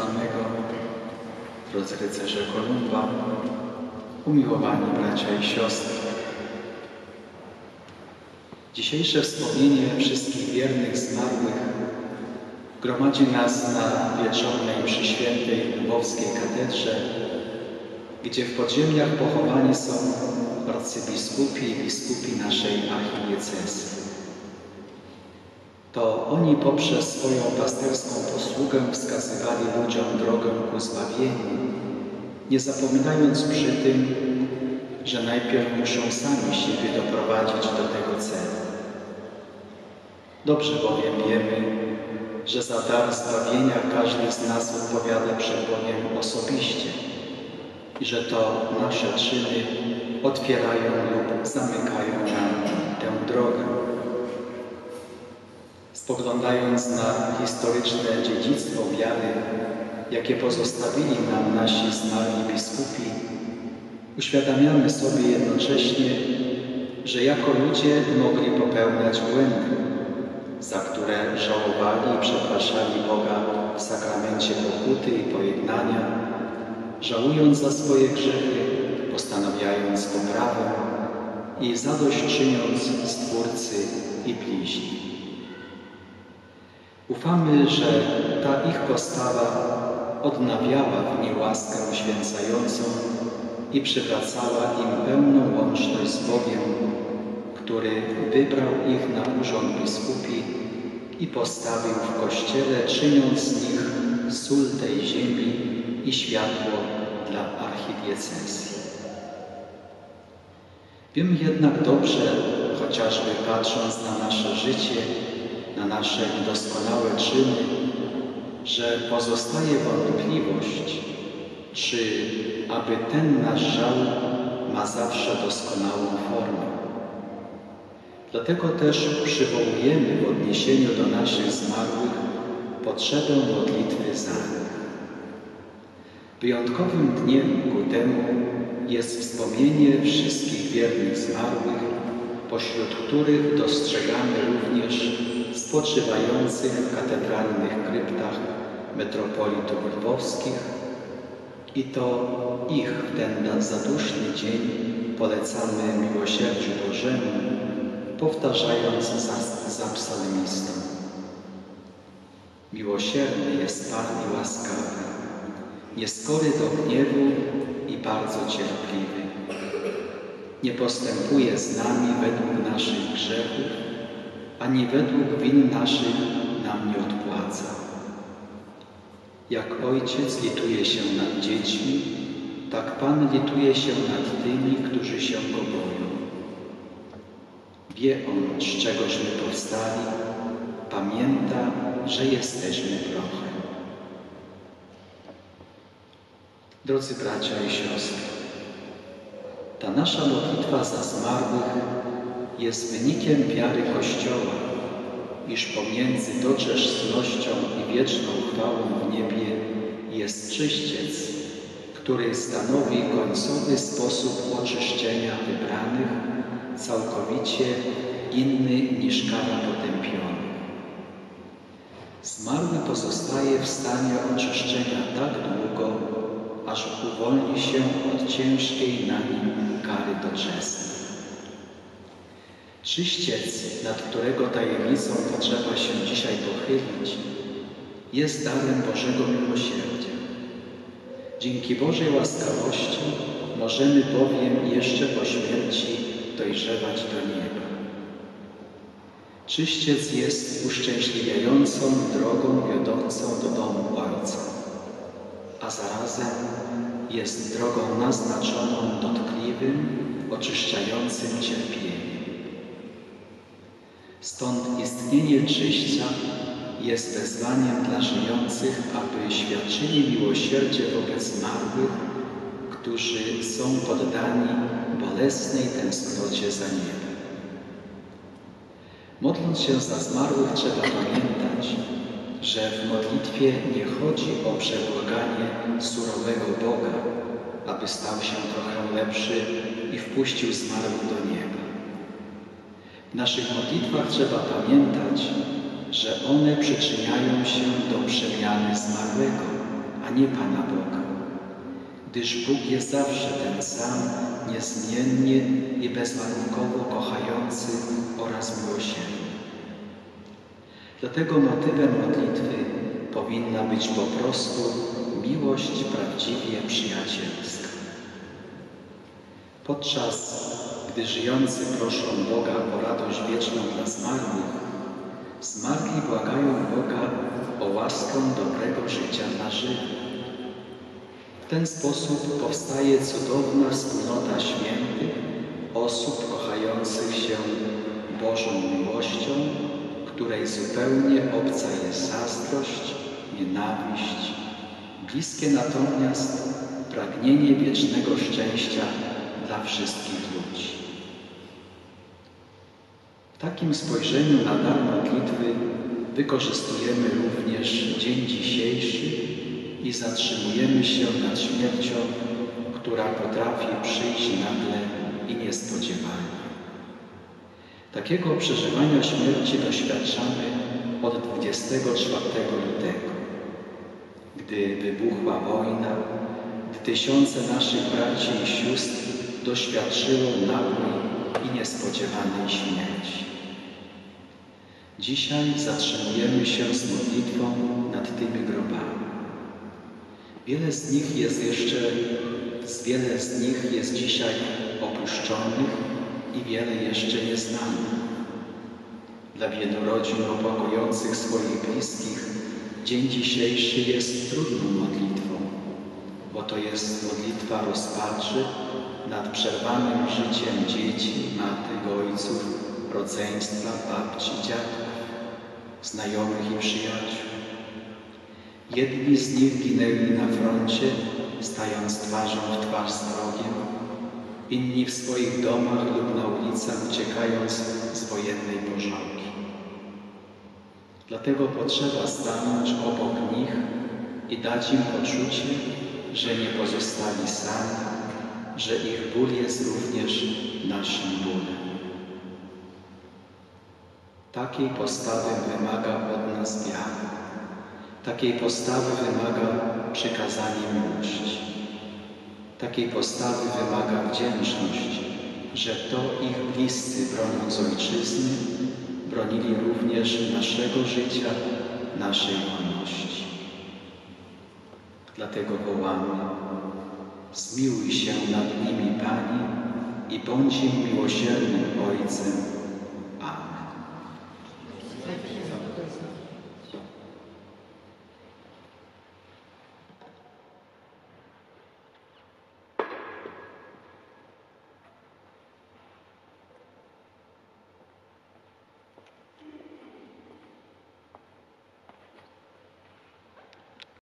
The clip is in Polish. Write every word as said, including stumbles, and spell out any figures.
Nieskończonego, drodzy rycerze Kolumba, umiłowani bracia i siostry. Dzisiejsze wspomnienie wszystkich wiernych zmarłych gromadzi nas na wieczornej mszy świętej w Lwowskiej katedrze, gdzie w podziemiach pochowani są arcybiskupi i biskupi naszej archidiecezji. To oni poprzez swoją pasterską posługę wskazywali ludziom drogę ku zbawieniu, nie zapominając przy tym, że najpierw muszą sami siebie doprowadzić do tego celu. Dobrze bowiem wiemy, że za dar zbawienia każdy z nas odpowiada przed Bogiem osobiście i że to nasze czyny otwierają lub zamykają nam tę drogę. Spoglądając na historyczne dziedzictwo wiary, jakie pozostawili nam nasi zmarli biskupi, uświadamiamy sobie jednocześnie, że jako ludzie mogli popełniać błędy, za które żałowali i przepraszali Boga w sakramencie pokuty i pojednania, żałując za swoje grzechy, postanawiając poprawę i zadośćczyniąc Stwórcy i bliźnim. Ufamy, że ta ich postawa odnawiała w nich łaskę uświęcającą i przywracała im pełną łączność z Bogiem, który wybrał ich na urząd biskupi i postawił w Kościele, czyniąc z nich sól tej ziemi i światło dla archidiecezji. Wiemy jednak dobrze, chociażby patrząc na nasze życie, na nasze niedoskonałe czyny, że pozostaje wątpliwość, czy aby ten nasz żal ma zawsze doskonałą formę. Dlatego też przywołujemy w odniesieniu do naszych zmarłych potrzebę modlitwy za nich. Wyjątkowym dniem ku temu jest wspomnienie wszystkich wiernych zmarłych, pośród których dostrzegamy również spoczywających w katedralnych kryptach metropolitów lwowskich i to ich w ten zaduszny dzień polecamy miłosierdziu Bożemu, powtarzając za, za psalmistą. Miłosierny jest Pan i łaskawy, nieskory do gniewu i bardzo cierpliwy. Nie postępuje z nami według naszych grzechów, ani według win naszych nam nie odpłaca. Jak ojciec lituje się nad dziećmi, tak Pan lituje się nad tymi, którzy się Go boją. Wie On, z czegośmy powstali, pamięta, że jesteśmy prochem. Drodzy bracia i siostry, ta nasza modlitwa za zmarłych jest wynikiem wiary Kościoła, iż pomiędzy doczesnością i wieczną chwałą w niebie jest czyściec, który stanowi końcowy sposób oczyszczenia wybranych, całkowicie inny niż kara potępionych. Zmarły pozostaje w stanie oczyszczenia tak długo, aż uwolni się od ciężkiej na nim kary doczesnej. Czyściec, nad którego tajemnicą potrzeba się dzisiaj pochylić, jest darem Bożego miłosierdzia. Dzięki Bożej łaskawości możemy bowiem jeszcze po śmierci dojrzewać do nieba. Czyściec jest uszczęśliwiającą drogą wiodącą do domu Ojca, a zarazem jest drogą naznaczoną dotkliwym, oczyszczającym cierpieniem. Stąd istnienie czyśćca jest wezwaniem dla żyjących, aby świadczyli miłosierdzie wobec zmarłych, którzy są poddani bolesnej tęsknocie za niebem. Modląc się za zmarłych, trzeba pamiętać, że w modlitwie nie chodzi o przebłaganie surowego Boga, aby stał się trochę lepszy i wpuścił zmarłych do nieba. W naszych modlitwach trzeba pamiętać, że one przyczyniają się do przemiany zmarłego, a a nie Pana Boga, gdyż Bóg jest zawsze ten sam, niezmiennie i bezwarunkowo kochający oraz miłosierny. Dlatego motywem modlitwy powinna być po prostu miłość prawdziwie przyjacielska. Podczas gdy żyjący proszą Boga o radość wieczną dla zmarłych, zmarli błagają Boga o łaskę dobrego życia dla żywych. W ten sposób powstaje cudowna wspólnota świętych, osób kochających się Bożą miłością, której zupełnie obca jest zazdrość, nienawiść, bliskie natomiast pragnienie wiecznego szczęścia dla wszystkich ludzi. W takim spojrzeniu na dar modlitwy wykorzystujemy również dzień dzisiejszy i zatrzymujemy się nad śmiercią, która potrafi przyjść nagle i niespodziewanie. Takiego przeżywania śmierci doświadczamy od dwudziestego czwartego lutego, gdy wybuchła wojna, gdy tysiące naszych braci i sióstr doświadczyło nagłej i niespodziewanej śmierci. Dzisiaj zatrzymujemy się z modlitwą nad tymi grobami. Wiele z nich jest jeszcze, wiele z nich jest dzisiaj opuszczonych i wiele jeszcze nieznanych. Dla wielu rodzin opłakujących swoich bliskich dzień dzisiejszy jest trudną modlitwą, bo to jest modlitwa rozpaczy nad przerwanym życiem dzieci, matek, ojców, rodzeństwa, babci, dziadków, znajomych i przyjaciół. Jedni z nich ginęli na froncie, stając twarzą w twarz z wrogiem, inni w swoich domach lub na ulicach, uciekając z wojennej porządki. Dlatego potrzeba stanąć obok nich i dać im poczucie, że nie pozostali sami, że ich ból jest również naszym bólem. Takiej postawy wymaga od nas wiara. Takiej postawy wymaga przykazanie miłości. Takiej postawy wymaga wdzięczność, że to ich bliscy, broniąc ojczyzny, bronili również naszego życia, naszej wolności. Dlatego wołamy: zmiłuj się nad nimi, Panie, i bądź im miłosiernym Ojcem